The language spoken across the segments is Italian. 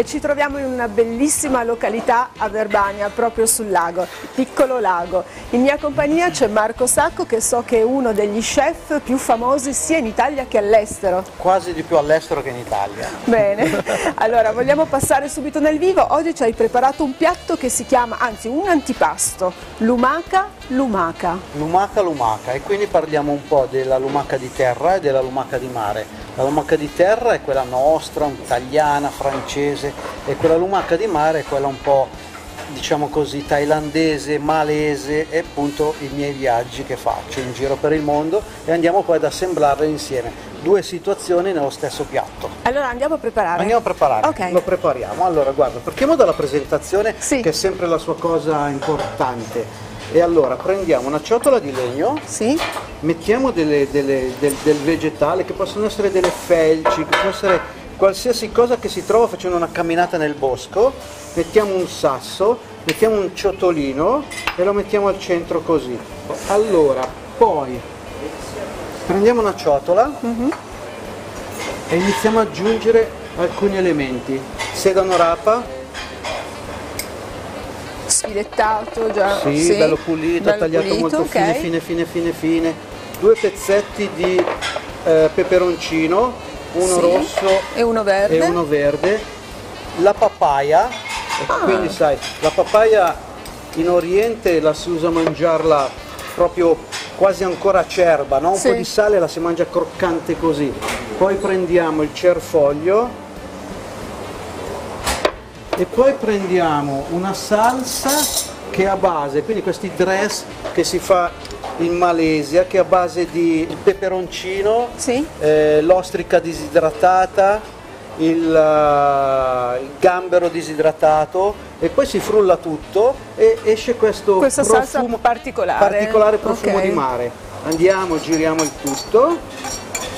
ci troviamo in una bellissima località a Verbania, proprio sul lago, Piccolo Lago. In mia compagnia c'è Marco Sacco, che so che è uno degli chef più famosi sia in Italia che all'estero. Quasi di più all'estero che in Italia. Bene, allora vogliamo passare subito nel vivo. Oggi ci hai preparato un piatto che si chiama, anzi un antipasto, lumaca lumaca. Lumaca lumaca, e quindi parliamo un po' della lumaca di terra e della lumaca di mare. La lumaca di terra è quella nostra, italiana, francese, e quella lumaca di mare è quella un po', diciamo così, thailandese, malese, e appunto i miei viaggi che faccio in giro per il mondo, e andiamo poi ad assemblarle insieme. Due situazioni nello stesso piatto. Allora andiamo a preparare. Andiamo a preparare, Ok. Lo prepariamo. Allora guarda, partiamo dalla presentazione, Sì. che è sempre la sua cosa importante. E allora prendiamo una ciotola di legno, Sì? mettiamo del vegetale, che possono essere delle felci, che può essere qualsiasi cosa che si trova facendo una camminata nel bosco. Mettiamo un sasso, mettiamo un ciotolino e lo mettiamo al centro così. Allora, poi prendiamo una ciotola e iniziamo ad aggiungere alcuni elementi. Sedano rapa, Sfilettato già. sì, bello pulito, bello tagliato pulito, molto ok. fine. Due pezzetti di peperoncino, uno Sì. rosso E uno verde. e uno verde. La papaya, quindi sai, la papaya in Oriente la si usa a mangiarla proprio quasi ancora acerba, no? Un Sì. po' di sale, la si mangia croccante così. Poi prendiamo il cerfoglio e poi prendiamo una salsa che è a base, quindi questi dress che si fa in Malesia, che è a base di peperoncino, Sì? l'ostrica disidratata, il gambero disidratato, e poi si frulla tutto e esce Questa salsa profumo, particolare. profumo Ok. di mare. Andiamo, giriamo il tutto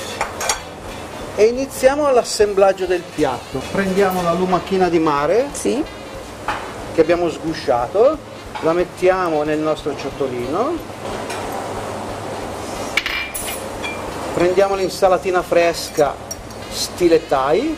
e iniziamo l'assemblaggio del piatto. Prendiamo la lumachina di mare Sì? che abbiamo sgusciato, la mettiamo nel nostro ciotolino, prendiamo l'insalatina fresca stile Thai,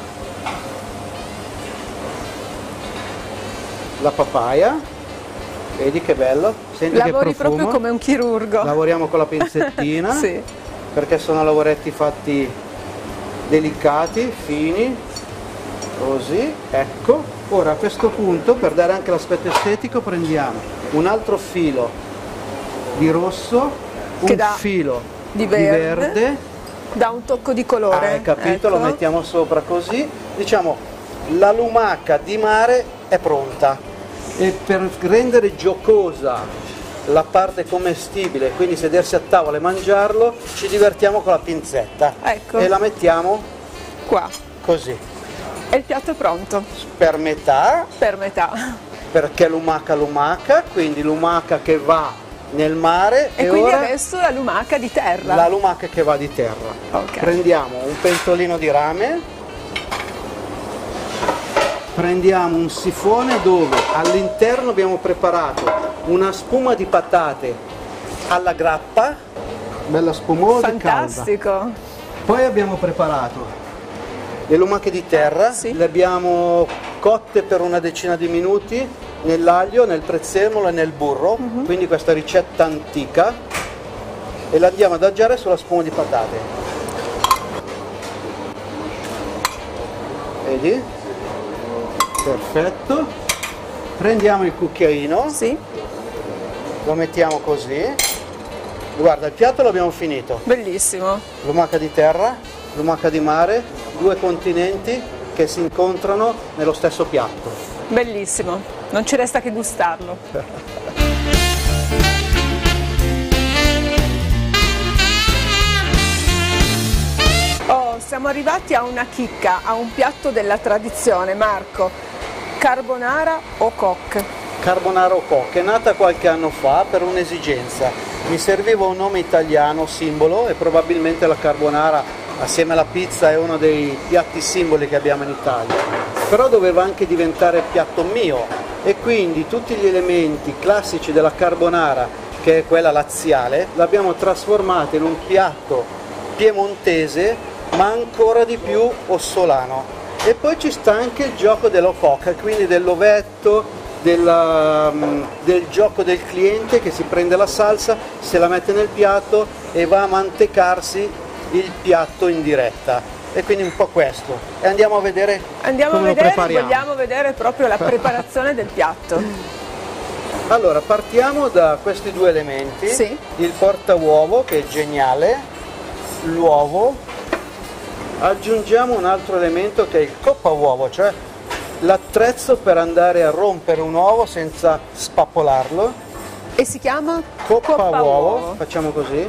la papaya, vedi che bello, senti che Lavori profumo. proprio come un chirurgo. Lavoriamo con la pinzettina Sì. perché sono lavoretti fatti delicati, fini, così, ecco. Ora a questo punto, per dare anche l'aspetto estetico, prendiamo un altro filo di rosso, Che un dà filo di di verde. verde. Dà un tocco di colore. Hai capito? Ecco. Lo mettiamo sopra così. Diciamo, la lumaca di mare è pronta. E per rendere giocosa la parte commestibile, quindi sedersi a tavola e mangiarlo, ci divertiamo con la pinzetta. Ecco. E la mettiamo Qua. così, E il piatto è pronto. per metà, Per metà. perché lumaca, quindi lumaca che va nel mare, E quindi ora adesso la lumaca di terra. la lumaca che va di terra. Ok. Prendiamo un pentolino di rame, prendiamo un sifone dove all'interno abbiamo preparato una spuma di patate alla grappa, bella spumosa e calda. Fantastico. Poi abbiamo preparato le lumache di terra, Sì. le abbiamo cotte per una decina di minuti nell'aglio, nel prezzemolo e nel burro, quindi questa ricetta antica, e la andiamo ad adagiare sulla spuma di patate. Vedi? Perfetto. Prendiamo il cucchiaino, Sì? lo mettiamo così. Guarda, il piatto l'abbiamo finito. Bellissimo. Lumaca di terra, lumaca di mare, due continenti che si incontrano nello stesso piatto. Bellissimo. Non ci resta che gustarlo. Oh, siamo arrivati a una chicca, a un piatto della tradizione. Marco, carbonara o coq? Carbonara o coq è nata qualche anno fa per un'esigenza. Mi serviva un nome italiano simbolo, e probabilmente la carbonara assieme alla pizza è uno dei piatti simboli che abbiamo in Italia. Però doveva anche diventare piatto mio, e quindi tutti gli elementi classici della carbonara, che è quella laziale, l'abbiamo trasformata in un piatto piemontese, ma ancora di più ossolano. E poi ci sta anche il gioco dell'ococa, quindi dell'ovetto, del gioco del cliente che si prende la salsa, se la mette nel piatto e va a mantecarsi il piatto in diretta. E quindi un po' questo. E andiamo a vedere come lo prepariamo. Vogliamo vedere proprio la preparazione del piatto. Allora, partiamo da questi due elementi. Sì. Il portauovo, che è geniale, l'uovo. Aggiungiamo un altro elemento che è il coppauovo, cioè l'attrezzo per andare a rompere un uovo senza spappolarlo. E si chiama? Coppauovo. Facciamo così.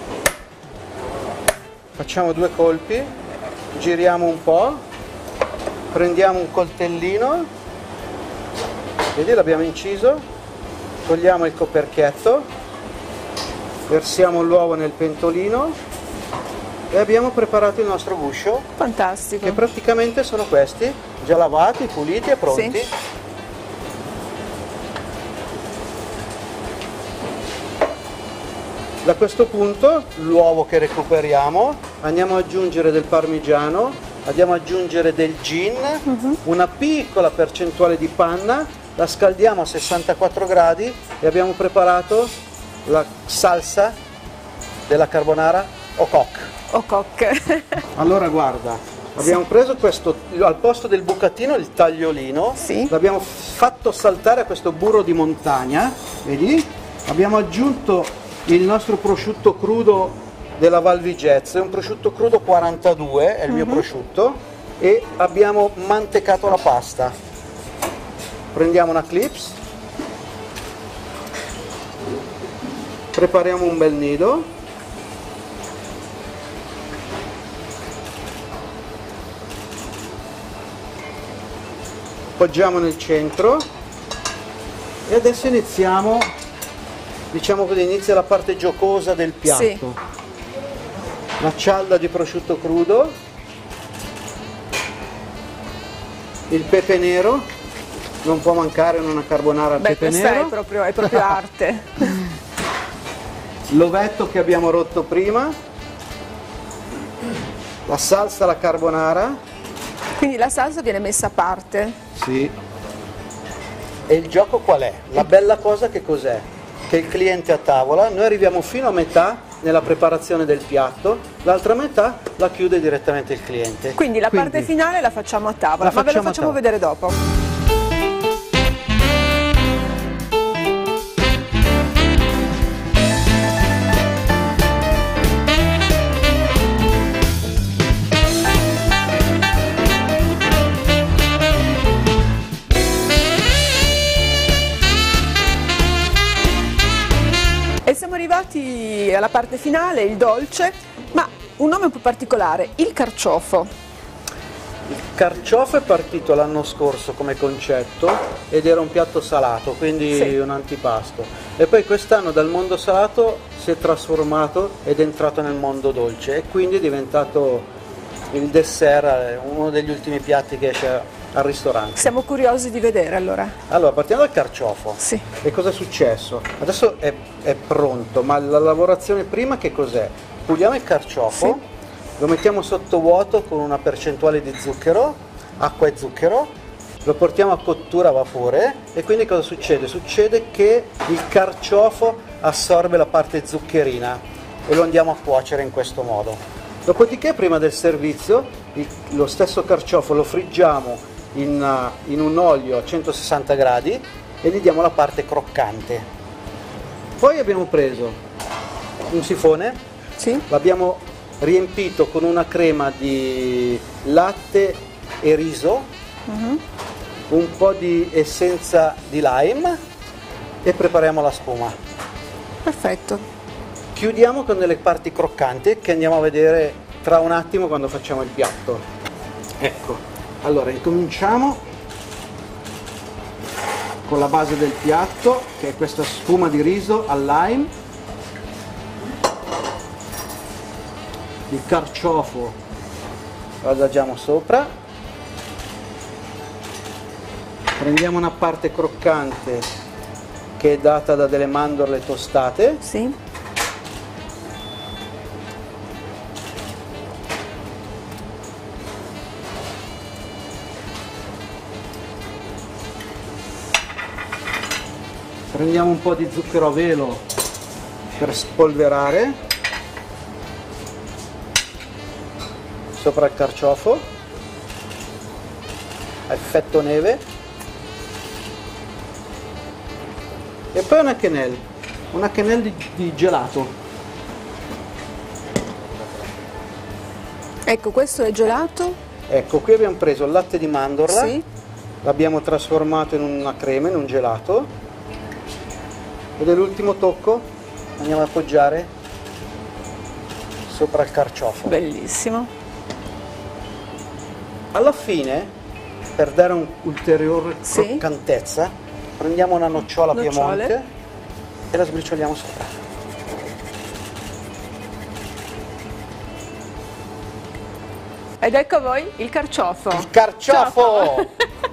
Facciamo 2 colpi, giriamo un po', prendiamo un coltellino, vedi, l'abbiamo inciso, togliamo il coperchietto, versiamo l'uovo nel pentolino e abbiamo preparato il nostro guscio. Fantastico. Che praticamente sono questi, già lavati, puliti e pronti. Sì. Da questo punto l'uovo che recuperiamo, andiamo ad aggiungere del parmigiano, andiamo ad aggiungere del gin, una piccola percentuale di panna, la scaldiamo a 64 gradi e abbiamo preparato la salsa della carbonara au coq. Allora guarda, abbiamo preso questo, al posto del bucatino, il tagliolino, sì. L'abbiamo fatto saltare a questo burro di montagna, vedi? Abbiamo aggiunto il nostro prosciutto crudo della Val Vigezzo, è un prosciutto crudo 42, è il mio prosciutto, e abbiamo mantecato la pasta. Prendiamo una clips, prepariamo un bel nido, appoggiamo nel centro e adesso iniziamo, diciamo così, inizia la parte giocosa del piatto. Sì. La cialda di prosciutto crudo, il pepe nero, non può mancare in una carbonara il pepe nero. Questa è proprio arte. L'ovetto che abbiamo rotto prima, la salsa alla carbonara. Quindi la salsa viene messa a parte. Sì. E il gioco qual è? La bella cosa che cos'è? Che il cliente a tavola, noi arriviamo fino a metà nella preparazione del piatto, l'altra metà la chiude direttamente il cliente. Quindi la parte finale la facciamo a tavola, ma ve lo facciamo vedere dopo. Siamo arrivati alla parte finale, il dolce, ma un nome un po' particolare, il carciofo. Il carciofo è partito l'anno scorso come concetto ed era un piatto salato, quindi sì, un antipasto. E poi quest'anno dal mondo salato si è trasformato ed è entrato nel mondo dolce e quindi è diventato il dessert, uno degli ultimi piatti che esce al ristorante. Siamo curiosi di vedere allora. Allora, partiamo dal carciofo. Sì. E cosa è successo? Adesso è pronto, ma la lavorazione prima che cos'è? Puliamo il carciofo, sì, lo mettiamo sotto vuoto con una percentuale di zucchero, acqua e zucchero, lo portiamo a cottura a vapore e quindi cosa succede? Succede che il carciofo assorbe la parte zuccherina e lo andiamo a cuocere in questo modo. Dopodiché, prima del servizio, lo stesso carciofo lo friggiamo in un olio a 160 gradi e gli diamo la parte croccante. Poi abbiamo preso un sifone, sì, l'abbiamo riempito con una crema di latte e riso, un po' di essenza di lime e prepariamo la spuma. Perfetto. Chiudiamo con delle parti croccanti che andiamo a vedere tra un attimo quando facciamo il piatto. Ecco. Allora, incominciamo con la base del piatto, che è questa spuma di riso al lime. Il carciofo lo adagiamo sopra. Prendiamo una parte croccante che è data da delle mandorle tostate. Sì. Prendiamo un po' di zucchero a velo per spolverare sopra il carciofo, effetto neve, e poi una quenelle di gelato. Ecco, questo è gelato. Ecco, qui abbiamo preso il latte di mandorla, Sì. l'abbiamo trasformato in una crema, in un gelato, ed è l'ultimo tocco, andiamo ad appoggiare sopra il carciofo. Bellissimo. Alla fine, per dare un'ulteriore Sì. croccantezza, prendiamo una nocciola Nocciole. Piemonte e la sbricioliamo sopra. Ed ecco a voi il carciofo. Il carciofo!